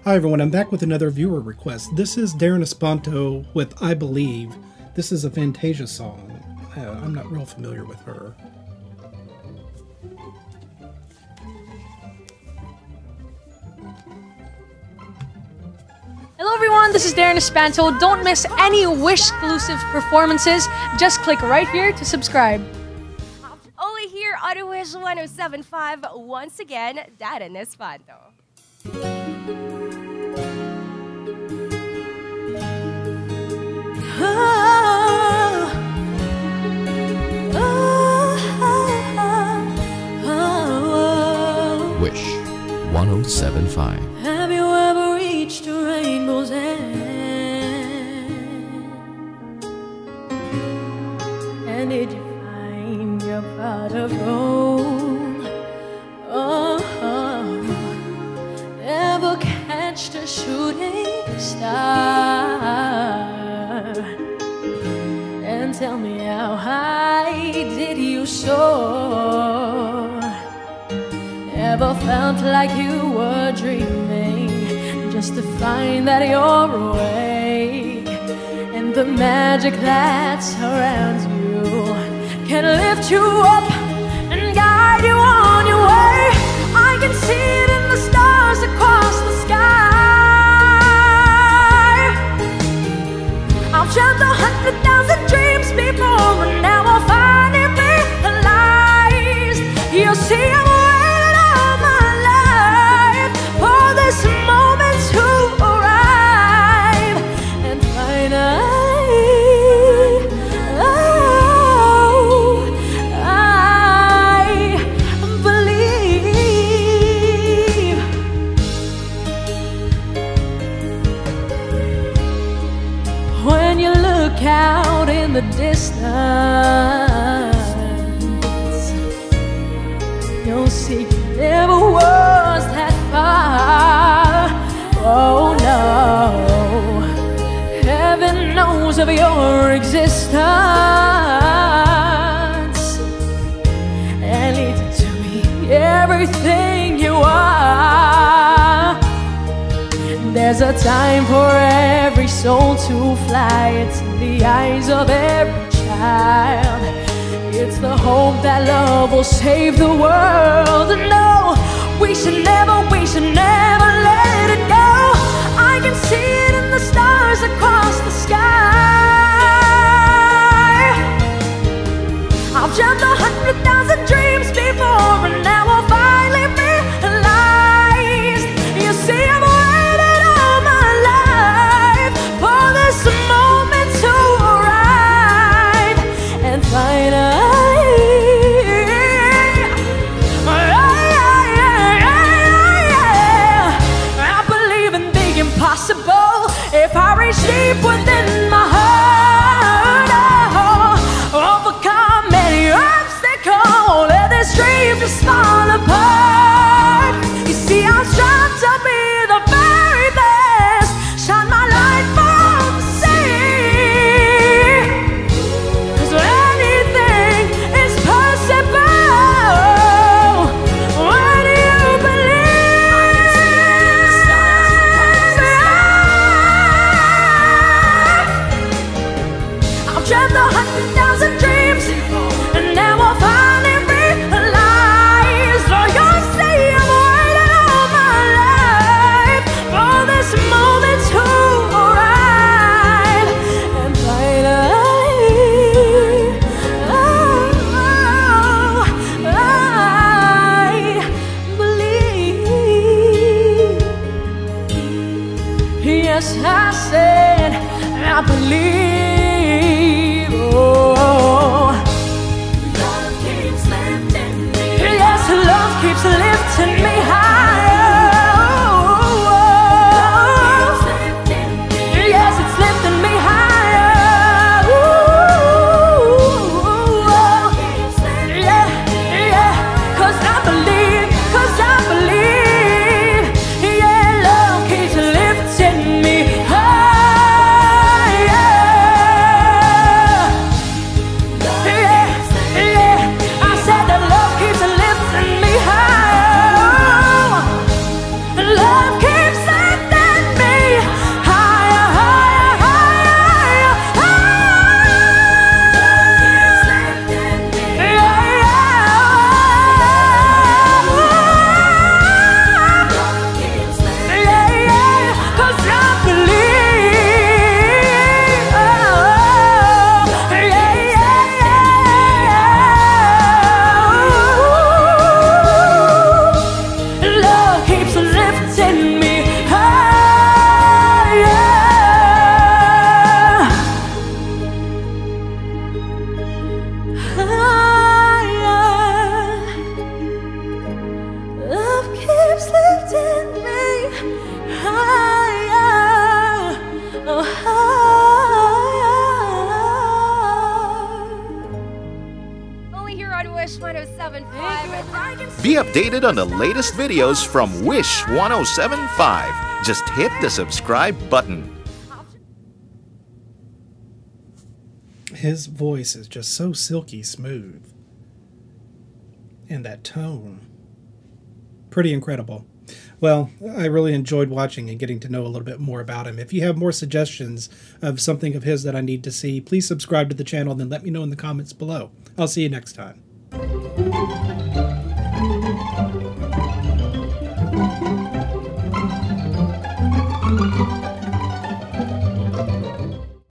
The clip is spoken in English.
Hi everyone, I'm back with another viewer request. This is Darren Espanto with I Believe. This is a Fantasia song. I'm not real familiar with her. Hello everyone, this is Darren Espanto. Don't miss any Wish-exclusive performances. Just click right here to subscribe. Only here on Wish 107.5, once again, Darren Espanto. Wish 107.5. Have you ever reached a rainbow's end? And did you find your pot of gold? Oh, ever catch the shooting star? And tell me, how high did you soar? Ever felt like you were dreaming, just to find that you're awake, and the magic that surrounds you can lift you up and guide you on your way? I can see it in the stars across the sky. I've dreamt 100,000 dreams before, and now I'll finally realize. You'll see, I'm waiting all my life for this moment to arrive, and finally, oh, I believe. When you look out in the distance, you'll see it never was that far. Oh no, heaven knows of your existence, and it's to be everything you are. There's a time for every soul to fly. It's in the eyes of every child. It's the hope that love will save the world. And no, we should never let it go. I can see it in the stars across the sky. I've dreamt 100,000 dreams before, and now I'll finally realize. You see, I've waited all my life for this moment to arrive, and finally, if I reach deep within my heart, oh, overcome any obstacle, let this dream just fall apart. You see, I'm striving to be the very best, shine my light from the sea, 'cause anything is possible when you believe. Dreamt 100,000 dreams, and now I'll finally realize. Oh, you'll see, I'm waiting all my life for this moment to arrive, and finally, oh, I believe. Yes, I said I believe. Keeps lifting me higher. Yes, it's lifting me higher. Yeah, yeah. 'Cause I believe. Yeah, love keeps lifting me higher. Yeah, yeah. I said that love keeps lifting me higher. Be updated on the latest videos from Wish 1075. Just hit the subscribe button. His voice is just so silky smooth. And that tone. Pretty incredible. Well, I really enjoyed watching and getting to know a little bit more about him. If you have more suggestions of something of his that I need to see, please subscribe to the channel and then let me know in the comments below. I'll see you next time.